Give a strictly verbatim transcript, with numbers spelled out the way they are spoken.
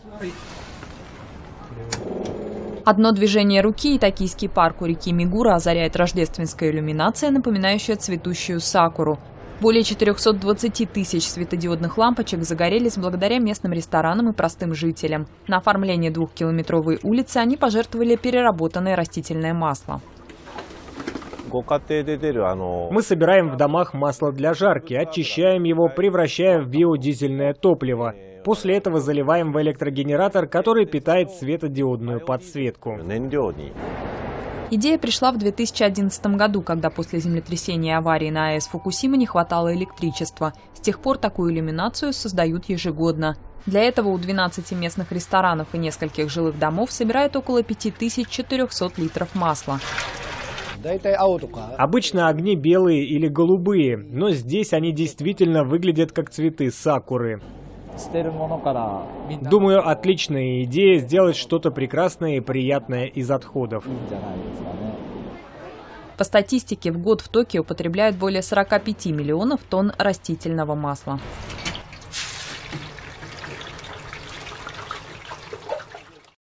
Одно движение руки, и токийский парк у реки Мигура озаряет рождественская иллюминация, напоминающая цветущую сакуру. Более четырёхсот двадцати тысяч светодиодных лампочек загорелись благодаря местным ресторанам и простым жителям. На оформление двухкилометровой улицы они пожертвовали переработанное растительное масло. Мы собираем в домах масло для жарки, очищаем его, превращая в биодизельное топливо. После этого заливаем в электрогенератор, который питает светодиодную подсветку. Идея пришла в две тысячи одиннадцатом году, когда после землетрясения и аварии на АЭС Фукусима не хватало электричества. С тех пор такую иллюминацию создают ежегодно. Для этого у двенадцати местных ресторанов и нескольких жилых домов собирают около пяти тысяч четырёхсот литров масла. Обычно огни белые или голубые, но здесь они действительно выглядят как цветы сакуры. Думаю, отличная идея сделать что-то прекрасное и приятное из отходов. По статистике, в год в Токио потребляют более сорока пяти миллионов тонн растительного масла.